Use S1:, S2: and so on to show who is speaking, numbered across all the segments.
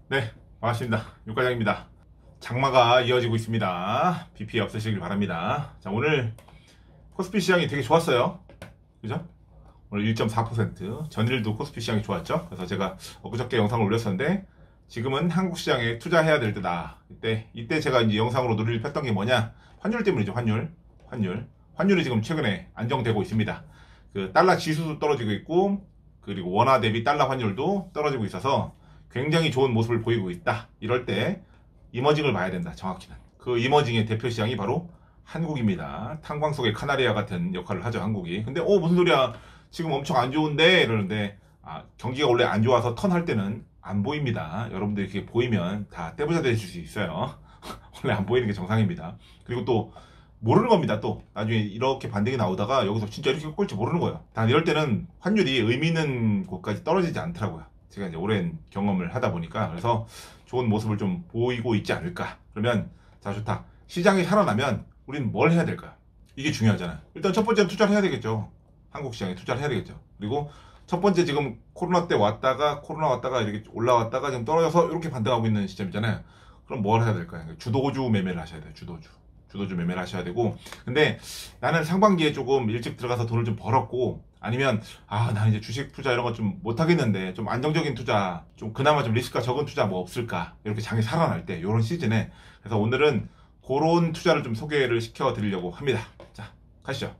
S1: 네, 반갑습니다. 육과장입니다. 장마가 이어지고 있습니다. 비 피해 없으시길 바랍니다. 자, 오늘 코스피 시장이 되게 좋았어요. 그죠? 오늘 1.4%. 전일도 코스피 시장이 좋았죠? 그래서 제가 엊그저께 영상을 올렸었는데, 지금은 한국 시장에 투자해야 될 때다. 이때 제가 이제 영상으로 논의를 폈던 게 뭐냐? 환율 때문이죠, 환율이 지금 최근에 안정되고 있습니다. 그 달러 지수도 떨어지고 있고, 그리고 원화 대비 달러 환율도 떨어지고 있어서 굉장히 좋은 모습을 보이고 있다. 이럴 때 이머징을 봐야 된다. 정확히는. 그 이머징의 대표 시장이 바로 한국입니다. 탄광 속의 카나리아 같은 역할을 하죠, 한국이. 근데 무슨 소리야? 지금 엄청 안 좋은데 이러는데, 경기가 원래 안 좋아서 턴할 때는 안 보입니다. 여러분들이 그게 보이면 다 떼부자 되실 수 있어요. 원래 안 보이는 게 정상입니다. 그리고 또 모르는 겁니다. 또 나중에 이렇게 반등이 나오다가 여기서 진짜 이렇게 꼴지 모르는 거예요. 단 이럴 때는 환율이 의미 있는 곳까지 떨어지지 않더라고요. 제가 이제 오랜 경험을 하다 보니까. 그래서 좋은 모습을 좀 보이고 있지 않을까. 그러면 자, 좋다. 시장이 살아나면 우리는 뭘 해야 될까요? 이게 중요하잖아요. 일단 첫 번째는 투자를 해야 되겠죠. 한국 시장에 투자를 해야 되겠죠. 그리고 첫 번째, 지금 코로나 왔다가 이렇게 올라왔다가 지금 떨어져서 이렇게 반등하고 있는 시점이잖아요. 그럼 뭘 해야 될까요? 주도주 매매를 하셔야 돼요. 주도주 매매를 하셔야 되고. 근데 나는 상반기에 조금 일찍 들어가서 돈을 좀 벌었고, 아니면 나 이제 주식 투자 이런 거 좀 못하겠는데 좀 안정적인 투자, 좀 그나마 좀 리스크가 적은 투자 뭐 없을까, 이렇게 장이 살아날 때 요런 시즌에. 그래서 오늘은 그런 투자를 좀 소개를 시켜 드리려고 합니다. 자, 가시죠.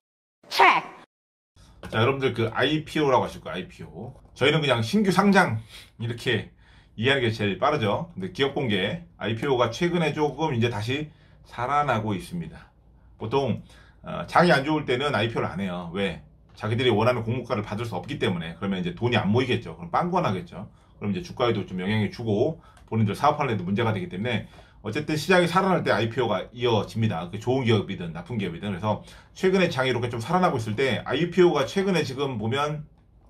S1: 자, 여러분들 그 IPO라고 하실 거예요. IPO. 저희는 그냥 신규 상장 이렇게 이해하는 게 제일 빠르죠. 근데 기업 공개 IPO가 최근에 조금 이제 다시 살아나고 있습니다. 보통 장이 안 좋을 때는 IPO를 안 해요. 왜? 자기들이 원하는 공모가를 받을 수 없기 때문에. 그러면 이제 돈이 안 모이겠죠. 그럼 빵꾸나겠죠. 그럼 이제 주가에도 좀 영향을 주고 본인들 사업하는 데도 문제가 되기 때문에, 어쨌든 시장이 살아날 때 IPO가 이어집니다. 그 좋은 기업이든 나쁜 기업이든. 그래서 최근에 장이 이렇게 좀 살아나고 있을 때 IPO가 최근에 지금 보면,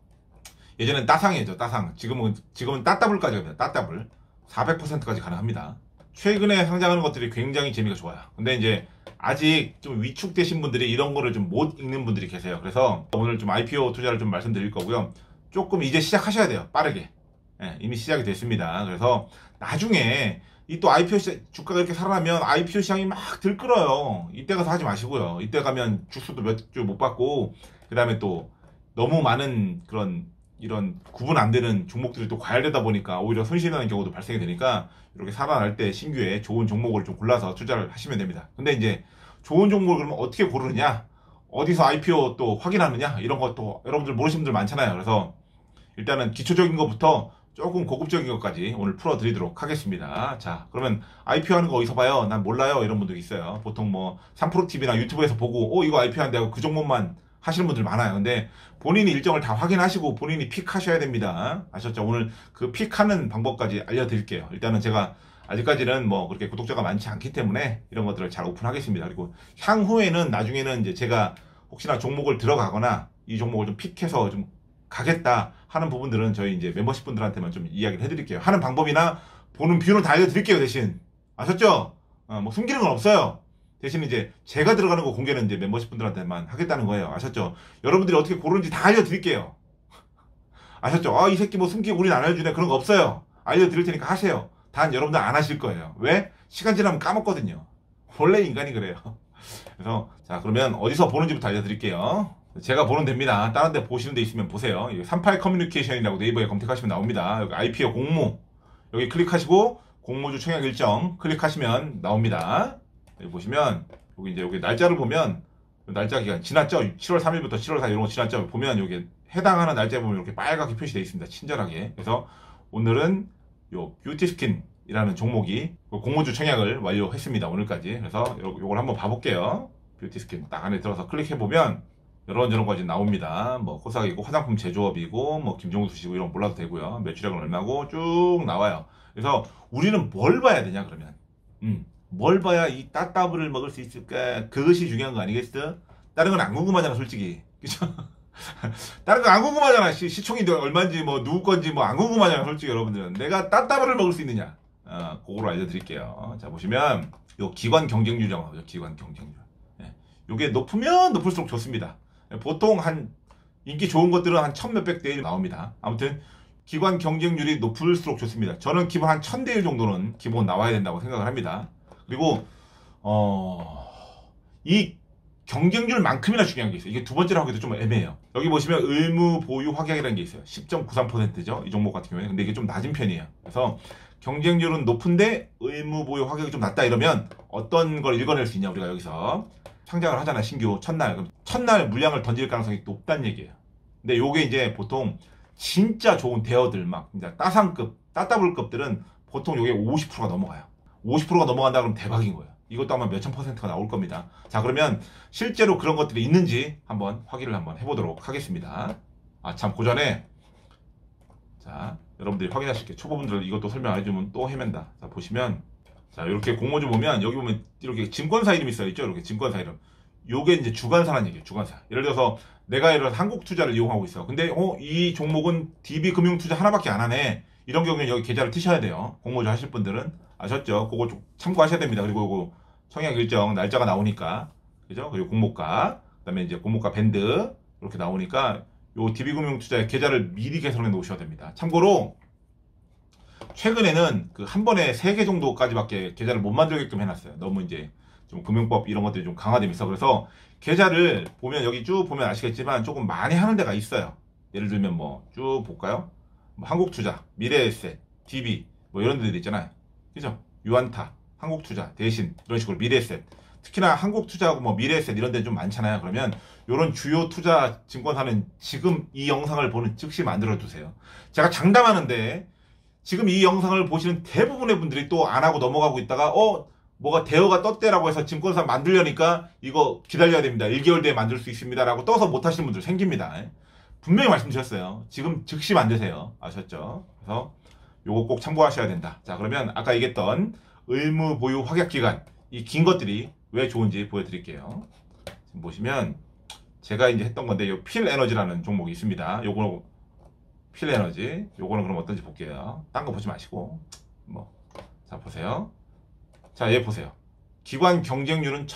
S1: 예전엔 따상이죠. 따상. 지금은 따따블까지 갑니다. 따따블. 400%까지 가능합니다. 최근에 상장하는 것들이 굉장히 재미가 좋아요. 근데 이제 아직 좀 위축되신 분들이 이런 거를 좀 못 읽는 분들이 계세요. 그래서 오늘 좀 IPO 투자를 좀 말씀드릴 거고요. 조금 이제 시작하셔야 돼요. 빠르게. 예, 이미 시작이 됐습니다. 그래서 나중에 이 또 IPO 주가가 이렇게 살아나면 IPO 시장이 막 들끓어요. 이때 가서 하지 마시고요. 이때 가면 주수도 몇 주 못 받고, 그 다음에 또 너무 많은 그런 이런 구분 안 되는 종목들이 또 과열되다 보니까 오히려 손실나는 경우도 발생이 되니까, 이렇게 살아날 때 신규에 좋은 종목을 좀 골라서 투자를 하시면 됩니다. 근데 이제 좋은 종목을 그러면 어떻게 고르느냐? 어디서 IPO 또 확인하느냐? 이런 것도 여러분들 모르시는 분들 많잖아요. 그래서 일단은 기초적인 것부터 조금 고급적인 것까지 오늘 풀어드리도록 하겠습니다. 자, 그러면 IPO 하는 거 어디서 봐요? 난 몰라요. 이런 분들 있어요. 보통 뭐 3프로TV나 유튜브에서 보고 이거 IPO 한대 하고 그 종목만 하시는 분들 많아요. 근데 본인이 일정을 다 확인하시고 본인이 픽하셔야 됩니다. 아셨죠? 오늘 그 픽하는 방법까지 알려드릴게요. 일단은 제가 아직까지는 뭐 그렇게 구독자가 많지 않기 때문에 이런 것들을 잘 오픈하겠습니다. 그리고 향후에는, 나중에는 이제 제가 혹시나 종목을 들어가거나 이 종목을 좀 픽해서 좀 가겠다 하는 부분들은 저희 이제 멤버십 분들한테만 좀 이야기를 해드릴게요. 하는 방법이나 보는 뷰는 다 알려드릴게요. 대신 아셨죠? 뭐 숨기는 건 없어요. 대신 이제 제가 들어가는 거 공개는 이제 멤버십 분들한테만 하겠다는 거예요. 아셨죠? 여러분들이 어떻게 고르는지 다 알려드릴게요. 아셨죠? 이 새끼 뭐 숨기고 우린 안 알려주네. 그런 거 없어요. 알려드릴 테니까 하세요. 단 여러분들 안 하실 거예요. 왜? 시간 지나면 까먹거든요. 원래 인간이 그래요. 그래서 자, 그러면 어디서 보는지부터 알려드릴게요. 제가 보는 데입니다. 다른 데 보시는 데 있으면 보세요. 38 커뮤니케이션이라고 네이버에 검색하시면 나옵니다. 여기 IPO 공모, 여기 클릭하시고 공모주 청약 일정 클릭하시면 나옵니다. 여기 보시면 여기 날짜를 보면, 날짜 기간 지났죠? 7월 3일부터 7월 4일 이런 거 지났죠? 보면 여기 해당하는 날짜에 보면 이렇게 빨갛게 표시되어 있습니다. 친절하게. 그래서 오늘은 요 뷰티스킨이라는 종목이 공모주 청약을 완료했습니다. 오늘까지. 그래서 요걸 한번 봐볼게요. 뷰티스킨 딱 안에 들어서 클릭해보면 이런저런 까지 나옵니다. 뭐 코스닥이고 화장품 제조업이고 뭐 김종수 씨고 이런 거 몰라도 되고요. 매출액은 얼마고 쭉 나와요. 그래서 우리는 뭘 봐야 되냐 그러면, 뭘 봐야 이 따따블을 먹을 수 있을까? 그것이 중요한 거 아니겠어? 다른 건 안 궁금하잖아 솔직히. 그죠? 다른 거 안 궁금하잖아. 시총이 얼마인지 뭐 누구 건지 뭐 안 궁금하잖아 솔직히. 여러분들은 내가 따따블을 먹을 수 있느냐, 그거로 알려드릴게요. 자, 보시면 요 기관 경쟁률이라고 하죠. 기관 경쟁률. 예. 요게 높으면 높을수록 좋습니다. 보통 한 인기 좋은 것들은 한 1000몇백 대 1 나옵니다. 아무튼 기관 경쟁률이 높을수록 좋습니다. 저는 기본 한 1000대 1 정도는 기본 나와야 된다고 생각을 합니다. 그리고 이 경쟁률만큼이나 중요한 게 있어요. 이게 두 번째로 하기도 좀 애매해요. 여기 보시면 의무 보유 확약이라는 게 있어요. 10.93%죠. 이 종목 같은 경우에. 근데 이게 좀 낮은 편이에요. 그래서 경쟁률은 높은데 의무 보유 확약이 좀 낮다 이러면 어떤 걸 읽어낼 수 있냐. 우리가 여기서 상장을 하잖아. 신규 첫날. 그럼 첫날 물량을 던질 가능성이 높다는 얘기예요. 근데 요게 이제 보통 진짜 좋은 대어들 막 따상급, 따따블급들은 보통 요게 50%가 넘어가요. 50%가 넘어간다 그러면 대박인 거예요. 이것도 아마 몇천 %가 나올 겁니다. 자, 그러면 실제로 그런 것들이 있는지 한번 확인을 한번 해보도록 하겠습니다. 아, 참, 그 전에 자, 여러분들이 확인하실게요. 초보분들 이것도 설명 안 해주면 또 헤맨다. 자, 보시면 자, 이렇게 공모주 보면 여기 보면 이렇게 증권사 이름이 써있죠. 이렇게 증권사 이름. 요게 이제 주관사라는 얘기예요. 주관사. 예를 들어서 내가 예를 들어서 한국투자를 이용하고 있어. 근데 이 종목은 DB금융투자 하나밖에 안 하네. 이런 경우는 여기 계좌를 트셔야 돼요. 공모주 하실 분들은 아셨죠? 그거 좀 참고하셔야 됩니다. 그리고 요거 청약 일정 날짜가 나오니까 그죠? 그리고 공모가 그다음에 이제 공모가 밴드 이렇게 나오니까 요 DB금융투자의 계좌를 미리 개설해 놓으셔야 됩니다. 참고로 최근에는 그 한 번에 3개 정도까지밖에 계좌를 못 만들게끔 해놨어요. 너무 이제 좀 금융법 이런 것들이 좀 강화되면서. 그래서 계좌를 보면 여기 쭉 보면 아시겠지만 조금 많이 하는 데가 있어요. 예를 들면 뭐 쭉 볼까요? 뭐 한국투자, 미래에셋, DB 뭐 이런 데들 있잖아요. 그죠? 유한타, 한국투자, 대신 이런 식으로 미래에셋. 특히나 한국투자하고 뭐 미래에셋 이런 데 좀 많잖아요. 그러면 이런 주요 투자 증권사는 지금 이 영상을 보는 즉시 만들어 두세요. 제가 장담하는데 지금 이 영상을 보시는 대부분의 분들이 또 안 하고 넘어가고 있다가 뭐가 대여가 떴대라고 해서 증권사 만들려니까 이거 기다려야 됩니다. 1개월 뒤에 만들 수 있습니다. 라고 떠서 못 하시는 분들 생깁니다. 분명히 말씀드렸어요. 지금 즉시 만드세요. 아셨죠? 그래서 요거 꼭 참고하셔야 된다. 자, 그러면 아까 얘기했던 의무 보유 확약 기간 이 긴 것들이 왜 좋은지 보여드릴게요. 지금 보시면 제가 이제 했던 건데 요 필에너지라는 종목이 있습니다. 요거 필에너지 요거는 그럼 어떤지 볼게요. 딴 거 보지 마시고 자 보세요. 자, 얘 보세요. 기관 경쟁률은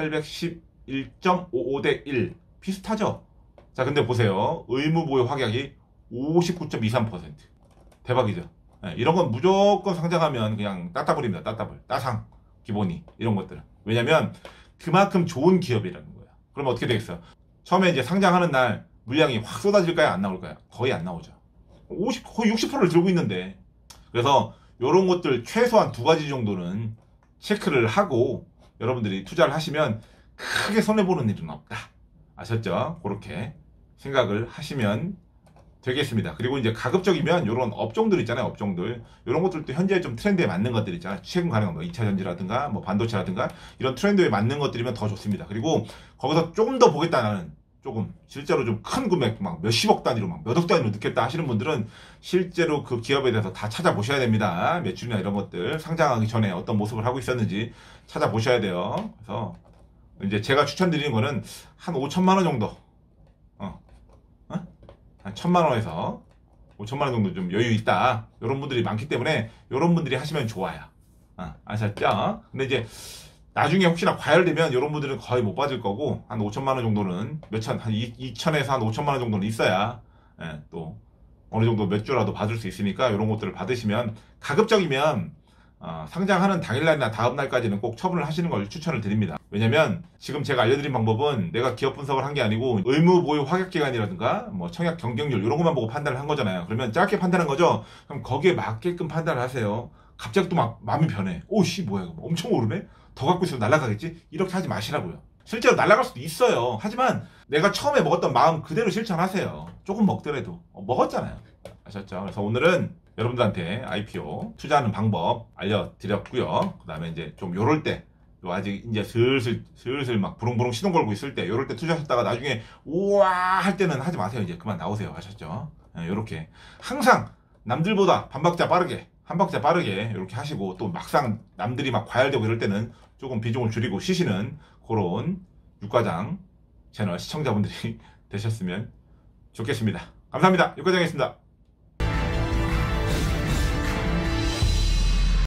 S1: 1811.55대 1 비슷하죠? 자, 근데 보세요. 의무 보유 확약이 59.23%. 대박이죠? 네, 이런 건 무조건 상장하면 그냥 따따블입니다. 따따블. 따상. 기본이. 이런 것들은. 왜냐면 그만큼 좋은 기업이라는 거예요. 그럼 어떻게 되겠어요? 처음에 이제 상장하는 날 물량이 확 쏟아질까요? 안 나올까요? 거의 안 나오죠. 거의 60%를 들고 있는데. 그래서 이런 것들 최소한 2가지 정도는 체크를 하고 여러분들이 투자를 하시면 크게 손해보는 일은 없다. 아셨죠? 그렇게 생각을 하시면 되겠습니다. 그리고 이제 가급적이면 이런 업종들 있잖아요. 업종들. 이런 것들도 현재 좀 트렌드에 맞는 것들 있잖아요. 최근 가능한 뭐 2차전지라든가 뭐 반도체라든가 이런 트렌드에 맞는 것들이면 더 좋습니다. 그리고 거기서 조금 더 보겠다는 조금 실제로 좀 큰 금액 막 몇십억 단위로 막 몇억 단위로 넣겠다 하시는 분들은 실제로 그 기업에 대해서 다 찾아보셔야 됩니다. 매출이나 이런 것들 상장하기 전에 어떤 모습을 하고 있었는지 찾아보셔야 돼요. 그래서 이제 제가 추천드리는 거는 한 5천만 원 정도 한 1,000만 원에서 5천만 원 정도 좀 여유 있다. 이런 분들이 많기 때문에 이런 분들이 하시면 좋아요. 아셨죠? 근데 이제 나중에 혹시나 과열되면 이런 분들은 거의 못 받을 거고 한 5천만 원 정도는 몇천 한 2천에서 한 5천만 원 정도는 있어야 또 어느 정도 몇 주라도 받을 수 있으니까 이런 것들을 받으시면 가급적이면 상장하는 당일날이나 다음날까지는 꼭 처분을 하시는 걸 추천을 드립니다. 왜냐면 지금 제가 알려드린 방법은 내가 기업 분석을 한 게 아니고 의무 보유 확약 기간이라든가 뭐 청약 경쟁률 이런 것만 보고 판단을 한 거잖아요. 그러면 짧게 판단한 거죠. 그럼 거기에 맞게끔 판단을 하세요. 갑자기 또 막 마음이 변해. 오씨 뭐야 이거 엄청 오르네? 더 갖고 있으면 날아가겠지? 이렇게 하지 마시라고요. 실제로 날아갈 수도 있어요. 하지만 내가 처음에 먹었던 마음 그대로 실천하세요. 조금 먹더라도 먹었잖아요. 아셨죠? 그래서 오늘은 여러분들한테 IPO 투자하는 방법 알려드렸고요. 그 다음에 이제 좀 요럴 때 아직 이제 슬슬 막 부릉부릉 시동 걸고 있을 때 요럴 때 투자하셨다가 나중에 우와 할 때는 하지 마세요. 이제 그만 나오세요. 아셨죠? 요렇게 항상 남들보다 한 박자 빠르게 이렇게 하시고 또 막상 남들이 막 과열되고 이럴 때는 조금 비중을 줄이고 쉬시는 그런 육과장 채널 시청자분들이 되셨으면 좋겠습니다. 감사합니다. 육과장이었습니다.